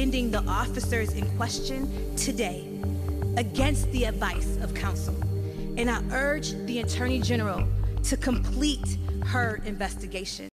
suspending the officers in question today against the advice of counsel. And I urge the Attorney General to complete her investigation.